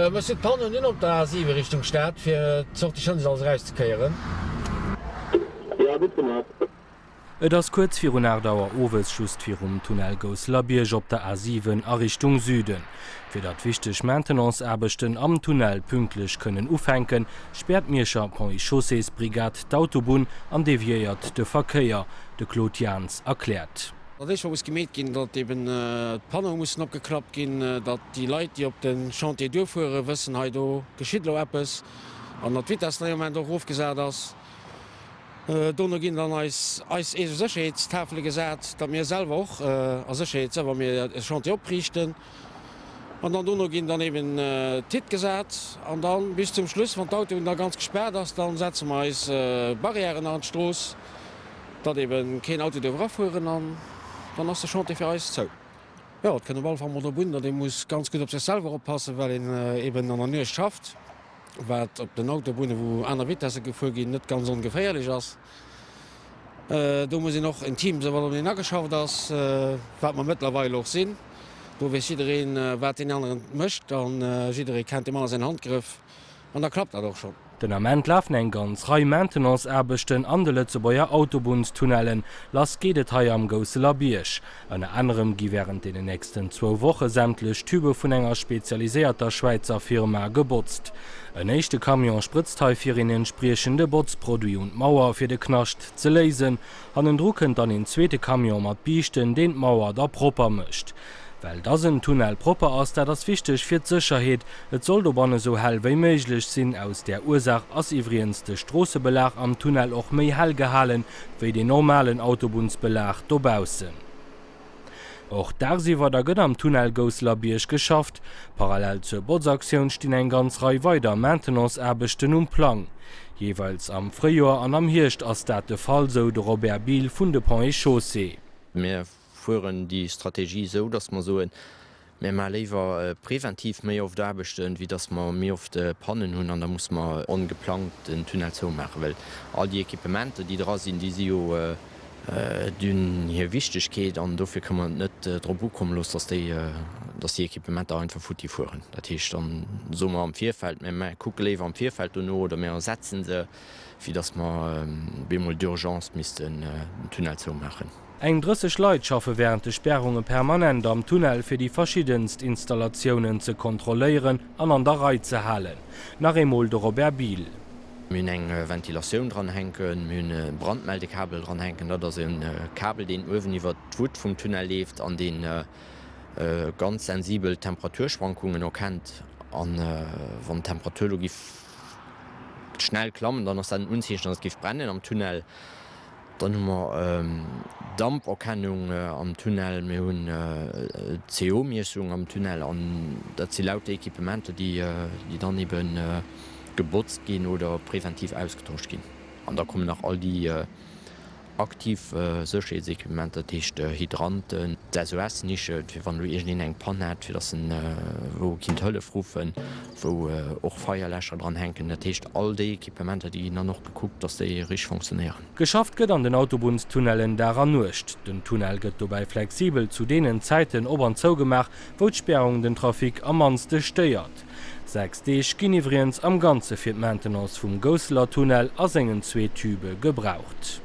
Was sind Pannen in op der A7 Richtung Stadt fir zocht die Chance als Reis zu keieren? Ja, gut gemacht. Et ass kurz vir Ardauer Owes just fir Tunnel goss Labierg op der A7 a Richtung Süden. Fir dat wichteg Maintenancearbechten am Tunnel pünklech kënnen ufenken, sperrt Miercher Pont Chausseesbrigad d'Autobun an deviiert de Verkeier, de Claude Jans erklärt. Dat was gemet gin, dat Panne muss opgeklappt gin, dat die Leiit die op den Chantier durchfuhren wëssen ha do Geschidlo Appes an dat Wit moment doch ofgesät ass. Donner ginn dann als Secheheitstafel gesät, dat mir selber auch as Secheheitwer mir Chantier oprichten. An dann donner ginn dann eben Tit gesät, an dann bis zum Schluss van d'Auto da ganz gesperrt ass, dann setzen wir als Barrieren an d'Stroos, dat eben kein Auto dowerfuhren an. Dann ass der Chantier fir eis zou. Ja, dat kënne Wal van der Bund, dat muss ganz gut op sichselwer oppassen, well eben an der Nues schafft, wat op den Autobune, wo aner Witesse gefu gin net ganz ongeféierlich ass. Do muss noch en Team se wat den nageschafft ass, wat man mittlerweile auch sinn. Do wis iedereen wat den anderen mëcht, dann iedereen kennt immer sein Handgriff an da klappt dat doch schon. Den Amment lafen eng ganz Rei Maintenancearbechten an de Letzebauer Autobunstunnelen lass gedet hai am Gose Labierg. An anderem gi während in den nächsten 2 Wochen sämtlech Tübe vun enger spezialisierter Schweizer Firma gebotzt. Ein echte Kamion spritzt hai fir in entspriechende Botzproduit und Mauer fir de Knascht ze lesen, an den Drucken dann in zweete Kamion mat Bichten den Mauer der proper mischt. Weil das ein Tunnel proper ass, der das wichtig fir d'Sicherheet, et soll dobane so hell wéi méiglech sinn aus der Ursach ass iwriens de Strossebelag am Tunnel och méi hell gehalen, wéi de normalen Autobunsbelag dobausen. Och darsiwer der gëtt am Tunnel Gose Labierg geschafft. Parallel zur Botsaktion stien eng ganz Rei weider Maintenancearbechten Plan. Jeweils am Frühjahr an am Hircht ass dat de Fall so de Robert Biel vun de Pont Chaussee. Fuhren die Strategie so, dass man so lieber präventiv mehr auf der bestehen, wie dass man mehr auf die Pannen hun, und da muss man ungeplant den Tunnel so machen, weil all die Equipmente, die da sind, die sie hier wichtig geht, und dafür kann man nicht drauf kommen los, dass die Equipmente einfach futti fuhren. Das heißt dann so mal am Vierfeld, wir gucken lieber am Vierfeld oder mehr ersetzen sie, wie dass man bemol d'urgence den Tunnel so machen. Eng 30 Leiit schaffe während de Sperrungen permanent am Tunnel fir die verschiedenst Installationen ze kontrollieren an an der Reihe ze halen. Nach emol de Robert Biel. Mün eng Ventilation dranhängen, mün Brandmeldekabel dranhängen, dat ass een Kabel den Öwen iwwer d'Wut vum Tunnel lebt, an den ganz sensibel Temperaturschwankungen erkennt, an wann Temperaturlogie schnell klammen, dann ass unsicher das gift brennen am Tunnel. Dann hummer Damperkennung am Tunnel, mé hunn CO-Miesung am Tunnel, an dat ze laute Equipmente, die dann eben gebotzt gin oder präventiv ausgetauscht gin. An da kommen nach all die aktiv Sicherheitsequipmente, Hydranten, SOS niche, wann du eng Pan hat, fir dat wo Kind Hëlle rufen, wo och Feierlächer dranhängen, datcht all die Equipmente, die dann noch geguckt, dass die rich funktionieren. Geschafft gëtt an den Autobunstunnelen daran nucht. Den Tunnel gëtt dabei flexibel zu denen Zeiten obern zougemach, wo d'Sperrung den Trafik am manste steuert. 6 Deeg ginn iwriens am ganze fir d Maintenance vum Gosler Tunnel as engen 2 Tübe gebraucht.